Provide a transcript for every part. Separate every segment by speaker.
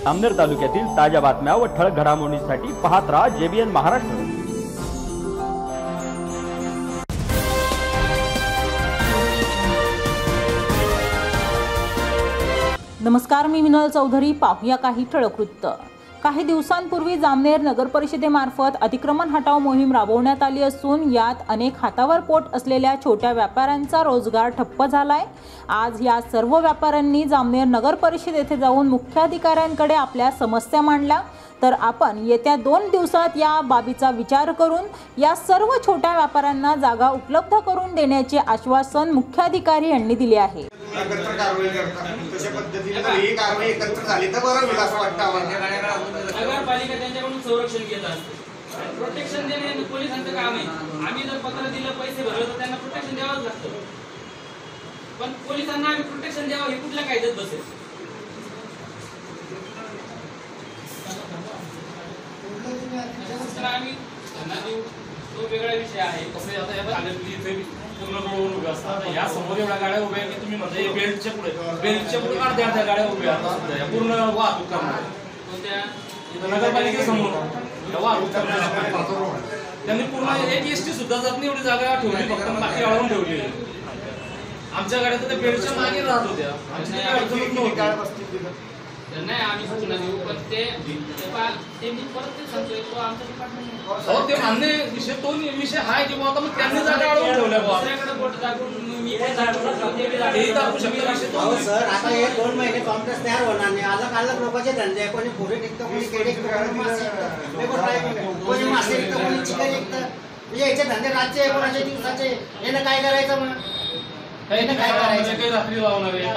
Speaker 1: अमनेर तालुक्यातील ताज्या बातम्या व ठळक घडामोडींसाठी पाहत राहा JBN महाराष्ट्र।
Speaker 2: नमस्कार, मी मिनल चौधरी। पाहूया काही ठळक वृत्त। काही दिवसांपूर्वी जामनेर नगर परिषदेमार्फत अतिक्रमण हटाव मोहीम राबवण्यात आली असून यात अनेक हातावर पोट असलेल्या छोट्या व्यापाऱ्यांचा रोजगार ठप्प झालाय। आज या सर्व व्यापाऱ्यांनी जामनेर नगर परिषद येथे जाऊन मुख्याधिकाऱ्यांकडे आपल्या समस्या मांडल्या। तर आपण येत्या 2 दिवसात या बाबीचा विचार करून या सर्व छोट्या व्यापाऱ्यांना जागा उपलब्ध करून देण्याचे आश्वासन मुख्याधिकारी यांनी दिले आहे।
Speaker 3: तशा पद्धतीने ही कारवाई एकत्र झाली तर बरं होईल असं वाटतं आम्हाला।
Speaker 4: नगरपालिका त्यांच्याकडून संरक्षण घेत असते, प्रोटेक्शन देणे पोलिसांचं काम आहे। आम्ही जर पत्र दिलं, पैसे भरले तर त्यांना प्रोटेक्शन द्यावंच लागतं, पण पोलिसांना आम्ही प्रोटेक्शन द्यावं हे कुठल्या कायद्यात बसेल? आम्ही त्यांना देऊ, तो वेगळा विषय आहे।
Speaker 5: कसं आता या इथे पूर्ण रोड उभे असतात, या समोर एवढ्या गाड्या उभ्या आहेत की तुम्ही म्हणता बेल्टच्या पुढे अर्ध्या गाड्या उभ्या असतात पूर्ण वाहतूक करणार। कोणत्या नगरपालिकेसमोर वाहतूक करणार त्यांनी पूर्ण एक एसटी सुद्धा जात नाही एवढी जागा ठेवली, फक्त बाकी अडवून ठेवली। आमच्या गाड्या तर बेल्टच्या मागे राहत होत्या,
Speaker 4: नाही आम्ही सूचना देऊ, पण ते मी परत ते सांगतोय तो आमचा डिपार्टमेंट
Speaker 5: ते मान्य विषय तो विषय आहे की बाबा मग त्यांनी जागा अडवून ठेवल्या
Speaker 4: दुसऱ्याकडे बोट दाखवून मी
Speaker 5: दाखवू शकतो।
Speaker 6: सर आता हे 2 महिने कॉम्प्लेक्स तयार होणार नाही। अलग लोकांचे धंदे, कोणी पुढे निघतं, कोणी केडे कोणी मासे निघतं, कोणी चिकन निघतं, म्हणजे याचे धंदे रातचे कोणाचे दिवसाचे। यानं काय करायचं मग?
Speaker 5: काही रात्री लावणार आहे,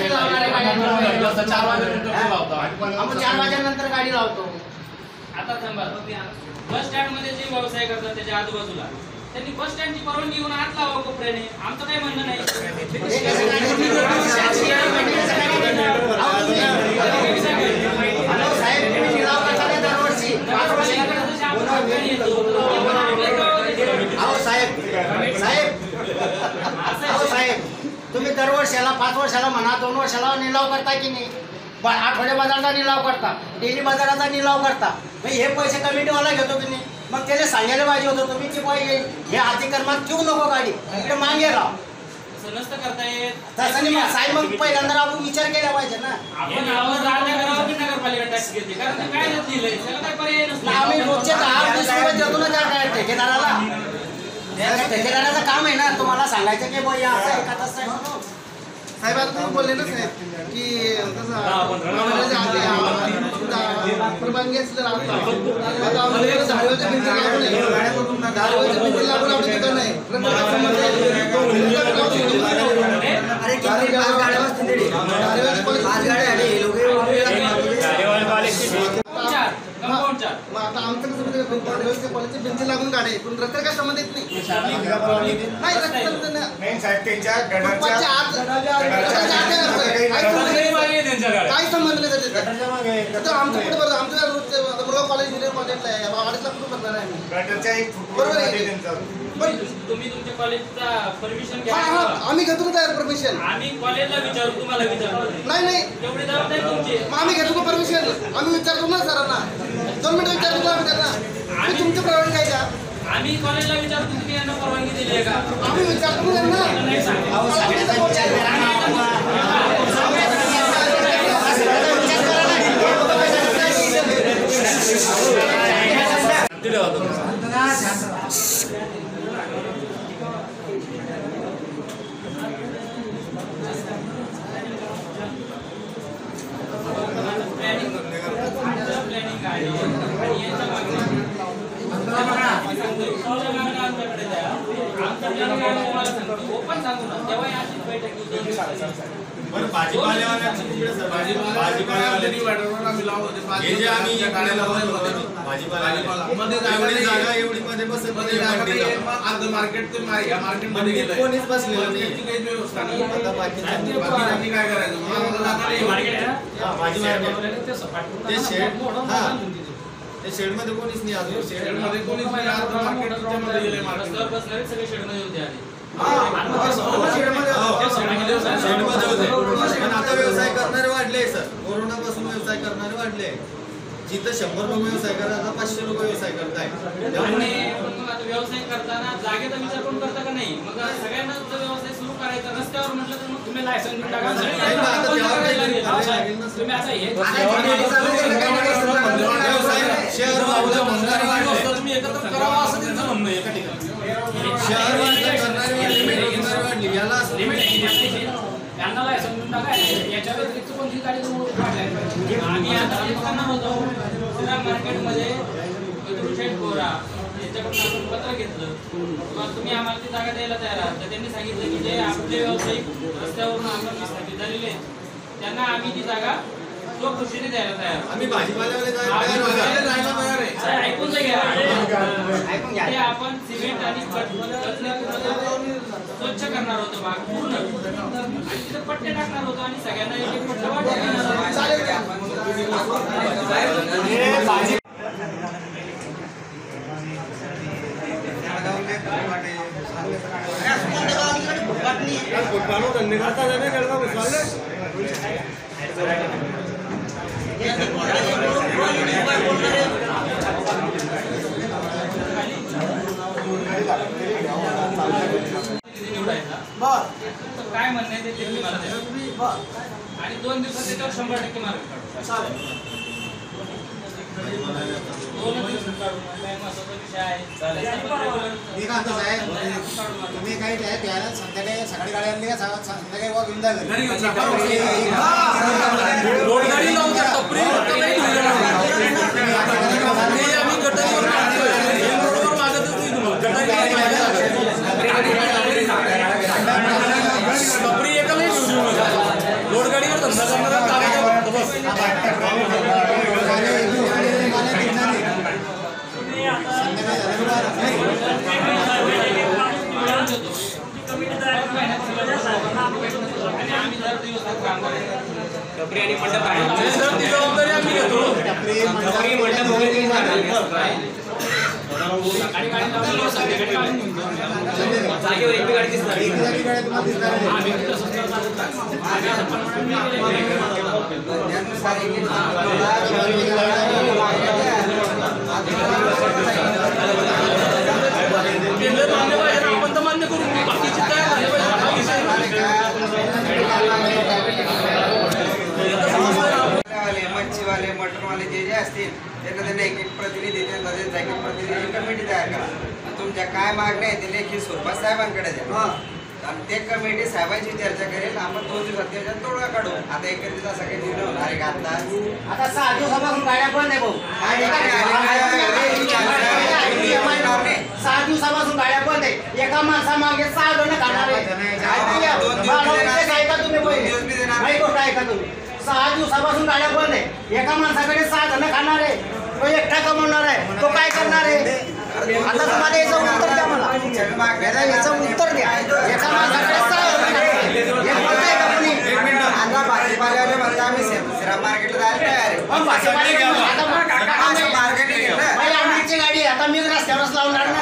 Speaker 5: 4
Speaker 6: वाजेनंतर गाडी लावतो।
Speaker 4: आता थांबा, बस स्टँड मध्ये जे व्यवसाय करतात त्याच्या आजूबाजूला त्यांनी बस स्टँडची परवानगी घेऊन आत लावा कोपऱ्याने, आमचं काही म्हणणं नाही।
Speaker 6: तुम्ही दरवर्षाला 5 वर्षाला म्हणा, 2 वर्षाला निलाव करता की नाही? आठवड्या बाजाराचा निलाव करता, डेली बाजाराचा निलाव करता, हे पैसे कमिटीवाला घेतो की नाही? मग त्याला सांगायला पाहिजे होतं तुम्ही की बाई हे अतिक्रमात ठेवू नको, गाडी इकडे मागे राहा।
Speaker 4: नसतं करता येत
Speaker 6: तसं नाही साहेब, मग पहिल्यांदा आपण विचार केला पाहिजे ना।
Speaker 4: आपण नगरपालिका टॅक्स घेते, कारण काय लिहिलंय त्याला काय पर्याय नसतो।
Speaker 6: आम्ही रोजचे 10-20 रुपये देतो ना त्या ठेकेदाराला। ठेकेदाराचं काम आहे ना तुम्हाला सांगायचं की बाई असं आहे का तसं आहे।
Speaker 7: साहेब आता तुम्ही बोलले ना साहेब की परवानगी असलं आता आम्हाला झाडीवरच्या भिंती लागू नाही, झाडीवरच्या भिंती लागून आपलं तिथं नाही। मग आता आमचं कसं कॉलेजची भिंती लागून काढे, पण रस्ते काय संबंधित नाही। काय संबंध नाही त्याचा। आमचं कुठे बरं, आमचं मुलगा कॉलेज इंजिनिअरिंग कॉलेजला आहे, अडीचला कुठे करणार आहे बरोबर आहे। पण
Speaker 4: तुम्ही तुमच्या कॉलेजचा परमिशन घ्या।
Speaker 6: आम्ही घेतो ना तयार परमिशन,
Speaker 4: आम्ही कॉलेजला विचारू, तुम्हाला विचारू
Speaker 6: नाही
Speaker 4: एवढी जबाबदारी तुमची।
Speaker 6: मग आम्ही घेतो का परमिशन? आम्ही विचारतो ना सरांना, 2 मिनिटं विचारतो ना आम्ही त्यांना, तुमची परवानगी काय का?
Speaker 4: आम्ही कॉलेजला विचारतो तुम्ही यांना परवानगी दिली आहे का?
Speaker 6: आम्ही विचारतो त्यांना।
Speaker 4: ओपन सांगू ना, तेव्हा याची बैठक
Speaker 3: भाजीपाल्यावाल्यांनी वाढवणार आम्ही लावत होते, एवढी मध्ये बसत मार्केट मार्केटमध्ये गेलं, कोणीच बसलेलं नाही। व्यवस्था नाही, काय करायचं? ते शेड मध्ये कोणीच नाही, अजून शेड मध्ये कोणीच नाही, मार्केटमध्ये गेले, मार्केटवर बसणारे सगळे शेड मध्ये होते आधी। शेड मध्ये होते, पण आता व्यवसाय करणारे वाढले सर, कोरोना पासून व्यवसाय करणारे वाढले आहे. जिथं 100 लोक व्यवसाय करतात आता 500 लोक व्यवसाय करतायत.
Speaker 4: आणि मग आता व्यवसाय करताना जागेचा विचार करून करता का नाही? मग सगळ्यांना जर व्यवसाय सुरू करायचा रस्त्यावर म्हटलं तर मग तुम्ही लायसन घेऊन टाका. तुम्ही आता हे
Speaker 5: तुम्ही एकत्र करावं असं त्यांचं म्हणणं आहे एका ठिकाणी.
Speaker 4: त्यांना लायसन घेऊन टाका. याच्या व्यतिरिक्त कोणती गाडी आम्ही आता करणार होतो श्रीराम मार्केटमध्ये याच्याकडून आपण पत्र घेतलं किंवा तुम्ही आम्हाला ती जागा द्यायला तयार आहात. तर त्यांनी सांगितलं की जे आपले व्यावसायिक रस्त्यावरून आपण स्थापित झालेले आहेत त्यांना आम्ही ती जागा स्वखुशीने द्यायला तयार.
Speaker 3: आम्ही भाजीपाल्यावाले
Speaker 4: ऐकून घ्या. ते आपण सिमेंट आणि स्वच्छ करणार होतो भाग पूर्ण आणि तिथे पट्टे टाकणार होतो आणि सगळ्यांना एक एक पट्टा वाटून काय म्हणणं आहे ते मला द्या. आणि 2 दिवसात त्याच्यावर 100% मार्क काढू. 2 दिवसात काढू. काय महत्वाचा विषय आहे.
Speaker 6: मी काय म्हणतो साहेब, तुम्ही काही द्यायला संध्याकाळी सकाळी गाडी आणली का संध्याकाळी वॉक घेऊन जा घरी.
Speaker 5: रोडगाडी लावून त्या टपरी आम्ही गटारीवर मागतच नाही तुम्हाला. टपरी एकालाही ठेवू नका. रोडगाडीवर धंदा करणारा बस.
Speaker 4: आणि आम्ही दर दिवसात काम करायचं.
Speaker 5: टपरी आणि मंडप आहे ती जबाबदारी आम्ही घेतो. टपरी मंडप वगैरे सकाळी गाडी लावली संध्याकाळी गाडी जागेवर एक गाडी दिसणार. आपण तर मान्य करू. बाकीची काय
Speaker 8: मच्छीवाले मटनवाले जे असतील त्यांना एक एक प्रतिनिधी त्यांचा एक प्रतिनिधी कमिटी तयार करा. तुमच्या काय मागण्या आहेत ते लेखी स्वरूपात साहेबांकडे द्या आणि ते कमिटी साहेबांची चर्चा करेल. आपण 2 दिवसात त्याच्यात तोडगा काढू. आता एकत्रित असा काही निर्णय होणार आहे का?
Speaker 6: आता 6 दिवसापासून गाड्या बंद आहे भाऊ. 6 दिवसापासून गाड्या बंद आहे. एका माणसामागे 6 जण खाणार आहे. ऐका तुम्ही पहिले नाही गोष्ट ऐका तुम्ही. 6 दिवसापासून गाड्या बंद आहे. एका माणसाकडे 6 जण खाणार आहे. तो एकटा कमवणार आहे. तो काय करणार आहे? आता तुम्हाला याचं उत्तर द्या. मला याचं उत्तर द्या. एका माणसाकडे 6 जण
Speaker 8: आता भाजीपाल्यावाले म्हणता आम्ही श्रीराम मार्केटला जायला तयार आहे.
Speaker 6: आमची गाडी आता मी रस्त्यावरच लावणार ना.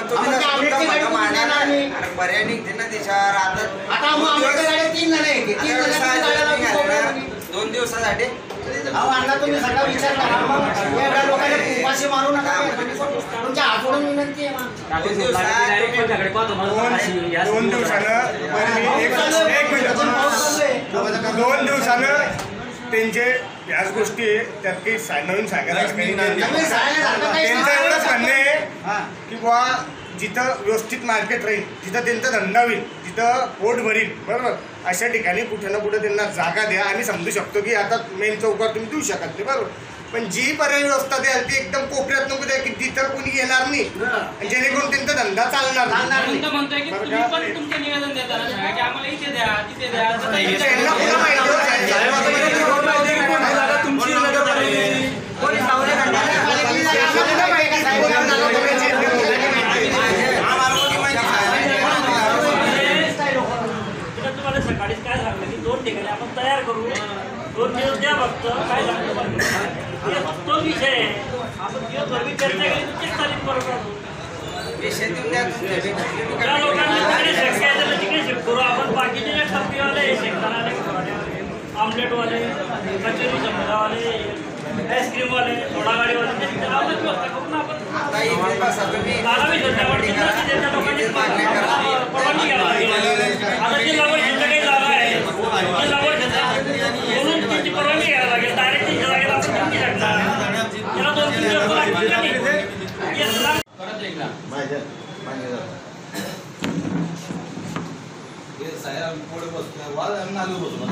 Speaker 8: पर्याय निघते ना त्याच्यावर.
Speaker 6: आता आमच्या गाड्या 3 जण आहे. 3 जण
Speaker 8: 2 दिवसासाठी
Speaker 6: अण्णा तुम्ही सगळा विचार करा. मग एवढ्या लोकांना उपाशी मारू नका. तुमच्या हातून विनंती आहे.
Speaker 9: 2 दिवसानं त्यांचे याच गोष्टी त्यात काही नवीन सांगायला काही नाही. त्यांचं एवढंच म्हणणं आहे की बुवा जिथं व्यवस्थित मार्केट राहील, जिथं त्यांचा धंदा होईल, जिथं पोट भरील, बरोबर, अशा ठिकाणी कुठे ना कुठे त्यांना जागा द्या. आम्ही समजू शकतो की आता मेन चौकात तुम्ही देऊ शकत नाही, बरोबर, पण जी पर्याय व्यवस्था द्याल ती एकदम कोपऱ्यात नको द्या की तिथं कुणी येणार नाही जेणेकरून त्यांचा धंदा चालणार नाही.
Speaker 4: म्हणतोय की तुम्ही पण तुमचे निवेदन देताना सांगा की आम्हाला इथे द्या तिथे द्या.
Speaker 10: तुम्हाला सकाळीच काय सांगलं की 2 ठिकाणी आपण तयार करू. 2 दिवस द्या फक्त. काय सांगतो तो विषय आहे. आपण दिवसभर चर्चा केली तर तेच चालेल. बरोबर
Speaker 8: विषय देऊन द्या.
Speaker 10: त्या लोकांना तिकडे शिफ्ट करू आपण. बाकीचे जे टप्पीवाले शिकताना आमलेटवाले, कचोरी समोसावाले, आईस्क्रीमवाले, सोडागाडीवाले त्यांची लावण्याची व्यवस्था करून आपण आगामी संध्याकाळी त्यांच्या लोकांनी परवानगी घ्यायला लागेल. आता जी लागवड त्यांच्या काही जागा आहे ती लागवड म्हणून त्यांची परवानगी घ्यायला लागेल. डायरेक्ट त्यांच्या जागेला आपण किती शकणार त्याला 2-3 दिवस लागतील का नाही?
Speaker 4: परत एकदा
Speaker 3: साहेब पुढे बसतो वाद नालू बसतो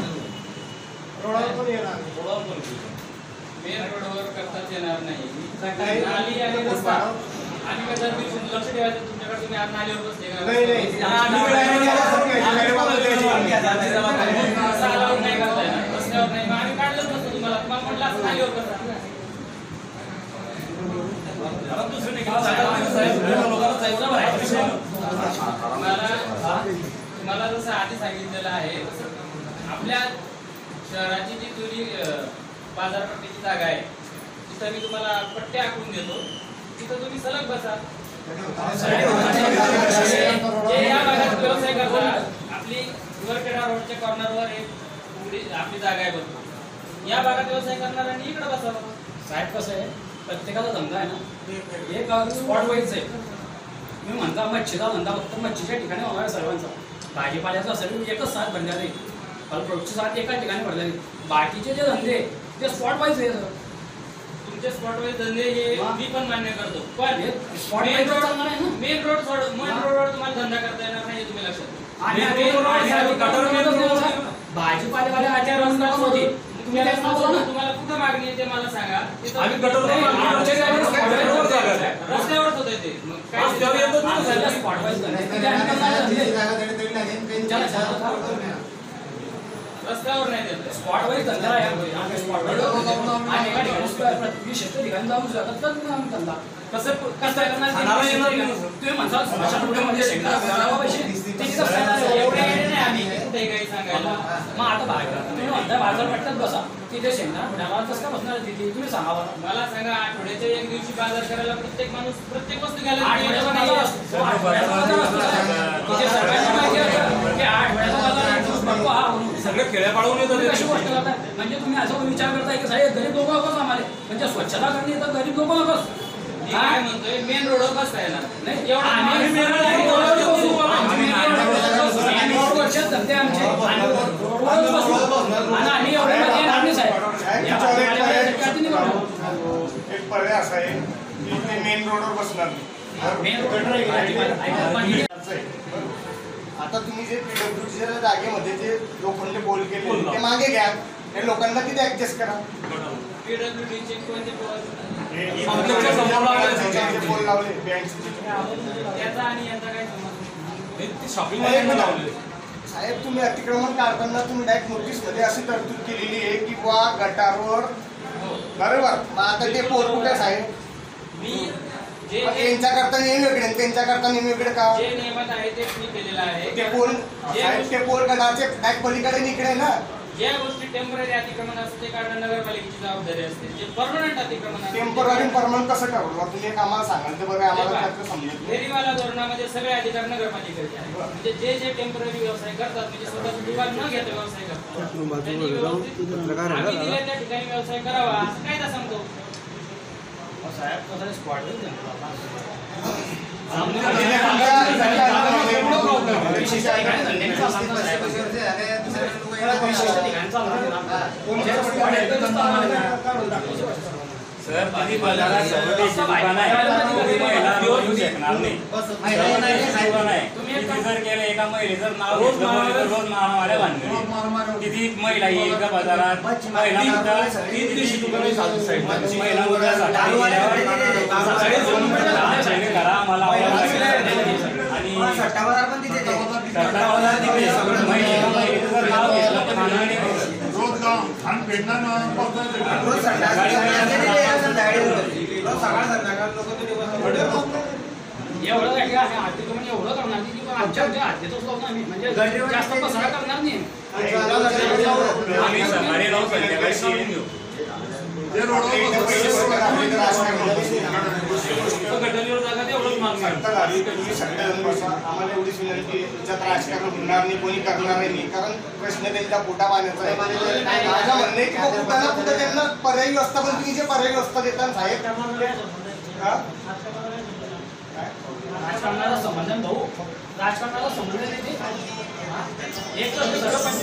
Speaker 4: मेन रोडवर करताच येणार नाही. नाली आणि रस्ता आणि काय जर लक्ष ठेवायचं तुमच्याकडे तुम्ही आज नालीवर बसले का? नाही करताय ना रस्त्यावर नाही मग आम्ही काढलंच नसतं तुम्हाला म्हटलं असं नालीवर कसा तुम्हाला जसं आधी सांगितलेलं आहे आपल्या शहराची जी जुनी बाजारपेठेची जागा आहे तिथं मी तुम्हाला पट्टे आखून देतो तिथं तुम्ही सलग बसा. जे या भागात व्यवसाय करतात आपली वरखेडा रोडच्या कॉर्नरवर एक आपली जागा आहे बघतो या भागात व्यवसाय करणाऱ्यांनी इकडे बसावं.
Speaker 5: साहेब कसं आहे प्रत्येकाचा धंदा आहे ना एक स्पॉट वाईज आहे. मी म्हणता मच्छीचा धंदा फक्त मच्छीच्या ठिकाणी होणार सर्वांचा. भाजीपाल्याचा सर्व एकच साथ भरल्या नाही फलफ्रूटची साथ एकाच ठिकाणी भरल्या नाही. बाकीचे जे धंदे ते स्पॉट वाईज आहे.
Speaker 4: तुमचे स्पॉट वाईज धंदे हे मी पण मान्य करतो पण
Speaker 5: स्पॉट वाईज चालणार आहे ना.
Speaker 4: मेन रोडवर तुम्हाला धंदा करता येणार नाही तुम्ही लक्षात
Speaker 5: भाजीपालेवाले आचार होते
Speaker 4: तुम्हाला कुठं मागणी आहे ते मला सांगा. रस्त्यावरच होत ते रस्त्यावर नाही देत
Speaker 5: स्पॉट वाईज धंदा आहे. स्पॉट वाईज आणि एका ठिकाणी विशिष्ट ठिकाणी जाऊन जातात तर धंदा कसं करणार तुम्ही म्हणता मध्ये
Speaker 4: एवढे नाही आम्ही कुठे काही सांगायला.
Speaker 5: मग आता तुम्ही म्हणता बाजारपेठेत बसा तिथे शेंगदाणा फुटायला कसं काय बसणार तिथे तुम्ही सांगावं.
Speaker 4: मला सांगा आठवड्याच्या एक दिवशी बाजार करायला प्रत्येक माणूस प्रत्येक वस्तू घ्यायला
Speaker 5: सगळे खेड्यापाडून येतात कशी गोष्ट करताय. म्हणजे तुम्ही असं विचार करताय की साहेब गरीब लोक नकोच आम्हाला म्हणजे स्वच्छता करणे तर गरीब लोक नकोच.
Speaker 4: काय म्हणतोय मेन रोडवर बसता येणार नाही
Speaker 5: धंदे आमचे आम्ही एवढे
Speaker 9: एक पर्याय असा आहे की ते मेन रोडवर बसणार आता तुम्ही जे पीडब्ल्यूडीच्या जागेमध्ये जे लोखंडे पोल केले ते मागे घ्या. हे लोकांना किती ऍडजस्ट करा.
Speaker 4: पीडब्ल्यूडीचे कोणते
Speaker 9: पोल लावले
Speaker 4: त्याचा आणि याचा काय संबंध
Speaker 5: शॉपिंग
Speaker 9: साहेब तुम्ही अतिक्रमण काढताना तुम्ही डायरेक्ट नोटीसमध्ये अशी तरतूद केलेली आहे की बुवा गटारवर बरोबर. मग आता ते पोल कुठे साहेब
Speaker 4: मी
Speaker 9: यांच्याकरता नेहमी वेगळे त्यांच्याकरता नेहमी वेगळे का
Speaker 4: जे नियमात आहे ते मी केलेलं आहे.
Speaker 9: ते पोल साहेब ते पोल गटारचे डायरेक्ट पलीकडे इकडे ना.
Speaker 4: ज्या गोष्टी टेम्पररी अतिक्रमण असते ते काढणं नगरपालिकेची जबाबदारी असते. जे परमनंट अतिक्रमण
Speaker 9: टेम्पररी परमनंट कसं ठरवलं तुम्ही एक आम्हाला सांगाल ते बरं आम्हाला त्याचं समजत.
Speaker 4: फेरीवाला धोरणामध्ये सगळे अधिकार नगरपालिकेचे आहेत. म्हणजे जे टटेम्पररी व्यवसाय करतात म्हणजे स्वतःचं दुकान न घेता व्यवसाय करतात त्यांनी व्यवस्थित आम्ही दिल्या त्या ठिकाणी व्यवसाय करावा असं कायदा सांगतो.
Speaker 5: साहेब कसं स्पॉट
Speaker 1: सर तुम्ही बाजारात सवलतीची दुकान आहे तुम्ही जर केलं एका महिलेचं नाव रोज मारामाऱ्या भानगडी किती महिला ही एका बाजारात महिला करा मला आणि
Speaker 5: एवढं काय अतिक्रमण एवढं करणार की आमच्या हद्दीतच लावतो आम्ही म्हणजे जास्त पसारा करणार नाही.
Speaker 1: आम्ही सकाळी लावून संध्याकाळी
Speaker 5: घटनेवर जागा तेवढंच मागणी आहे.
Speaker 9: तुम्ही सगळ्या आम्हाला एवढीच विनंती आहे, तुमच्यात राजकारण होणार नाही, कोणी करणार नाही, कारण प्रश्न त्यांचा पोटा पाण्याचा आहे. माझं म्हणणं आहे की कुठं ना कुठं त्यांना पर्यायी व्यवस्था, पण तुम्ही जे पर्यायी व्यवस्था देता साहेब,
Speaker 10: राजकारणाला संबंध भाऊ, राजकारणाला संबंध नाही. एक तर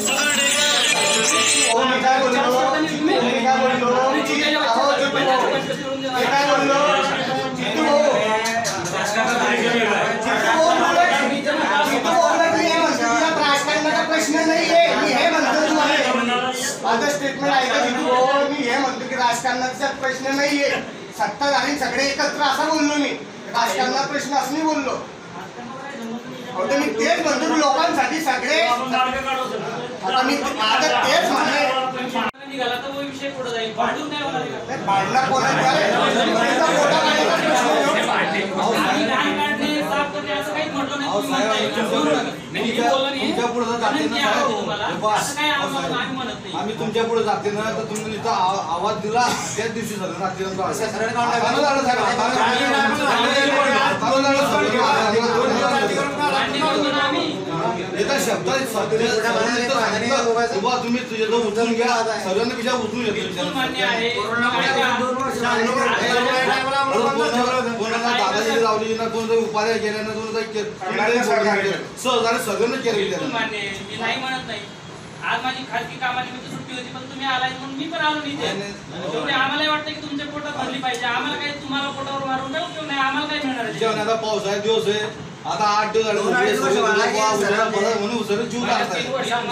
Speaker 9: प्रश्न नाहीये. मी हे म्हणतो तुम्हाला, माझं स्टेटमेंट ऐका जितू, मी हे म्हणतो की राजकारणाचा प्रश्न नाहीये. सत्ताधारी सगळे एकत्र असा बोललो मी, राजकारणाचा प्रश्न असं मी बोललो. मी तेच म्हणतो की लोकांसाठी सगळे, आता मी माझं तेच म्हणणं
Speaker 4: निघाला तर तो विषय पुढे जाईल. भांडून नाही होणार आहे.
Speaker 9: भांडणं कोणाचा
Speaker 4: आम्ही घाण काढणे, साफ करणे असं काहीच म्हटलं नाही. तुम्ही म्हणताय.
Speaker 3: तुमच्या पुढे जाते ना
Speaker 4: आम्ही म्हणत नाही.
Speaker 3: आम्ही तुमच्या पुढे जाते ना, तर तुम्ही तिथं आवाज दिला त्याच दिवशी झालं रात्री शब्द तुम्ही तुझे जो उचलून घ्या, सर्वांनी विचार उचलून घेतो. दादाजी लावली ना, कोण उपाध्याय केल्या ना, सहज सगळ्यांना केलं.
Speaker 4: मी नाही म्हणत नाही. आज माझी खाजगी कामानिमित्त सुट्टी होती, पण तुम्ही आलाय म्हणून मी पण आलो नाही. शेवटी आम्हाला वाटतं की तुमच्या पोटात भरली पाहिजे. आम्हाला काही तुम्हाला पोटावर मारून काय उपयोग नाही. आम्हाला काय मिळणार आहे?
Speaker 3: जेवणाचा पाऊस आहे, दिवस आहे, आता 8 दिवस झाले म्हणून सर जीव लागतात.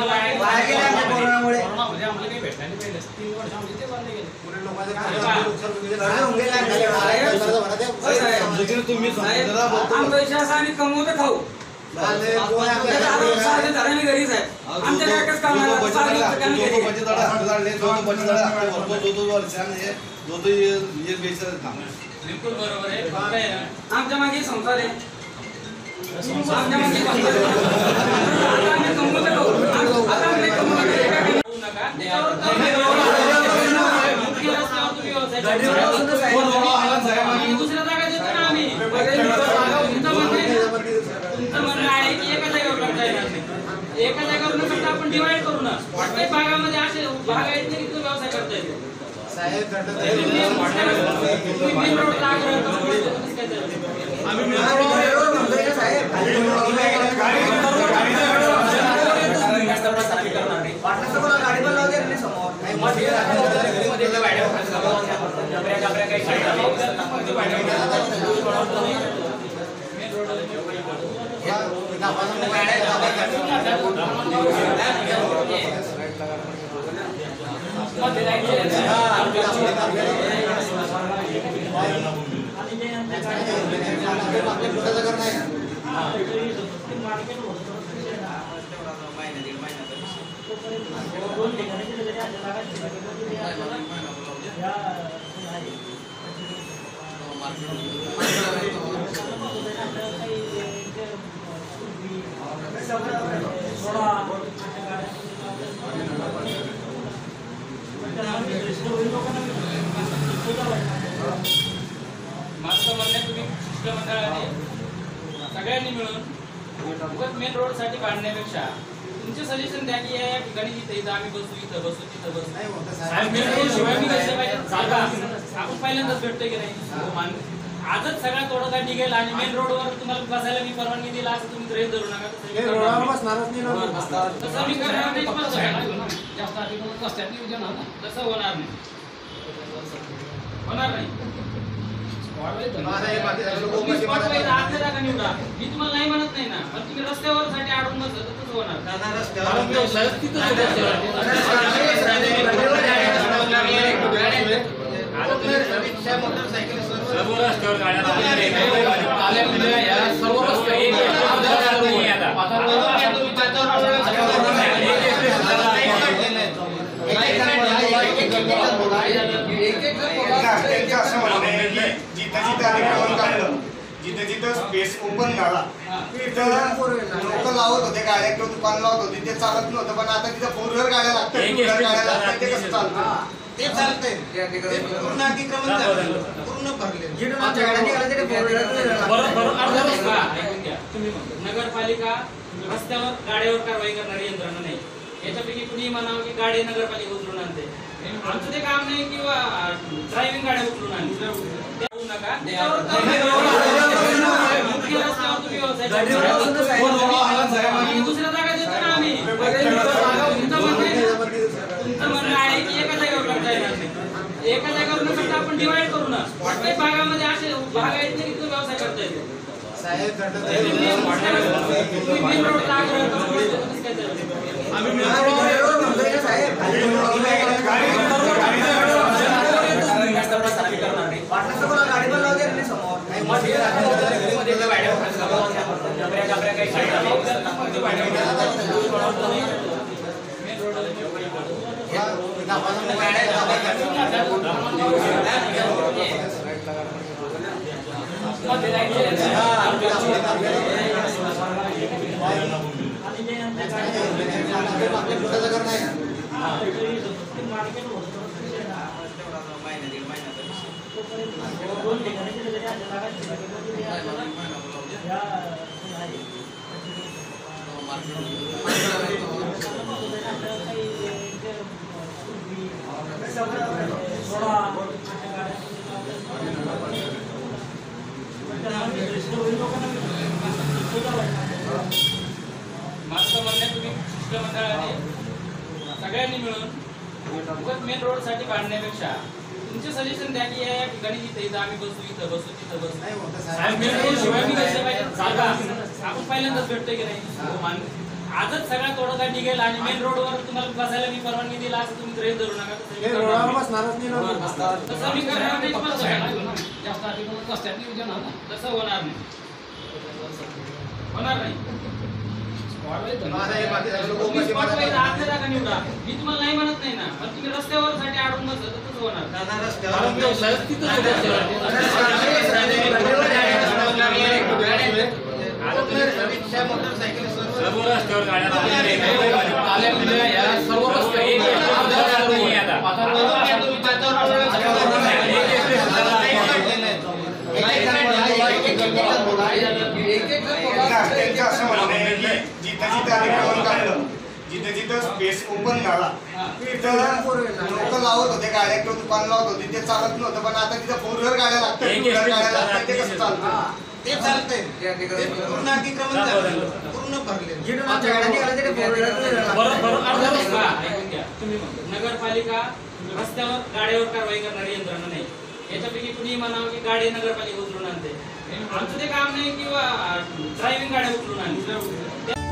Speaker 3: तुम्ही
Speaker 4: आम्ही कमवतो खाऊ. बिलकुल बरोबर आहे. आमच्या मागे संसार आहे. आमच्या मागे दुसऱ्या जागा देतो ना आम्ही. तुमचं म्हणणं आहे की एका जागेवर करता येणार नाही. एका जागेवर फक्त आपण डिवाइड करू ना. प्रत्येक भागामध्ये असे भाग आहेत की तो व्यवसाय करता येतो. सगळ्यांनी मिळून मेन रोड साठी काढण्यापेक्षा तुमचे सजेशन द्या की या ठिकाणी इथं आम्ही बसू, इथं बसू, तिथं बसू. मेन रोड शिवाय मी कसं पाहिजे जागा आपण पहिल्यांदाच भेटतोय की नाही. आजच सगळा तोडगा निघेल आणि मेन रोडवर तुम्हाला बसायला मी परवानगी दिला असं तुम्ही गृहीत धरू नका. तसं मी करणार नाही. तसं होणार नाही. होणार नाही. आतल्या जागा निवडा. मी तुम्हाला नाही म्हणत नाही ना, पण तुम्ही रस्त्यावर साठी अडून बसलं तर तसं होणार.
Speaker 9: जिथे जिथे स्पेस ओपन झाला तिथं लोक लावत होते गाड्या किंवा दुकान लावत होते, ते चालत नव्हतं. पण आता तिथं 4 व्हीलर गाड्या लागतात, 2 व्हीलर गाड्या लागतात. ते कसं चालतं?
Speaker 3: ते चालतंय
Speaker 8: ते अतिक्रमण
Speaker 3: ते पूर्ण अतिक्रमण झालं पूर्ण भरले
Speaker 4: ऐकून घ्या. नगरपालिका रस्त्यावर गाड्यावर कारवाई करणारी यंत्रणा नाही. याच्यापैकी कुणी म्हणावं की गाडी नगरपालिका उचलून आणते, आमचं ते काम नाही. किंवा ड्रायव्हिंग गाड्या उचलून आणते ते होऊ नका. त्याच्यावर मुख्य रस्त्यावर तुम्ही व्यवसाय करा. दुसऱ्या जागा देतो ना आम्ही. तुमचं म्हणणं आहे की एका जागेवर करता येणार नाही. एका जागेवर न करता आपण डिवाइड करू ना. प्रत्येक भागामध्ये असे भाग आहेत की तिथं व्यवसाय करता येतो. मेन रोडला आग्रह करून माझं म्हणणं तुम्ही शिष्टमंडळाने सगळ्यांनी मिळून मेन रोड साठी काढण्यापेक्षा तुमचे सजेशन द्या की या ठिकाणी इथं आम्ही बसू, इथं बसू, तिथं बसू. मेन रोड शिवाय मी कसे पाहिजे आपण पहिल्यांदाच भेटतोय की नाही. आजच सगळा तोडगा निघेल आणि मेन रोडवर तुम्हाला बसायला मी परवानगी दिला असं तुम्ही गृहीत धरू नका. तसं मी करणार नाही. तसं होणार नाही, होणार नाही. आपल्या जागा निवडा. मी तुम्हाला नाही म्हणत नाही ना, पण तुम्ही रस्त्यावर साठी अडून बसलं तर तसं होणार.
Speaker 1: सर्व रस्त्यावर गाड्या
Speaker 9: त्यांचं असं म्हणणं आहे की जिथं जिथं अतिक्रमण काढलं, जिथं जिथं स्पेस ओपन झाला तिथं लोक लावत होते गाड्या किंवा दुकान लावत होते, ते चालत नव्हतं. पण आता तिथं 4 व्हीलर गाड्या लागतात, 2 व्हीलर गाड्या लागतात, ते कसं चालतं?
Speaker 3: ते चालतंय ते पूर्ण अतिक्रमण झालं पूर्ण भरले.
Speaker 4: ऐकून घ्या. नगरपालिका रस्त्यावर गाड्यावर कारवाई करणारी यंत्रणा नाही. याच्यापैकी कुणी म्हणावं की गाडी नगरपालिका उचलून आणते, आमचं ते काम नाही. किंवा ड्रायव्हिंग गाड्या उचलून आणते.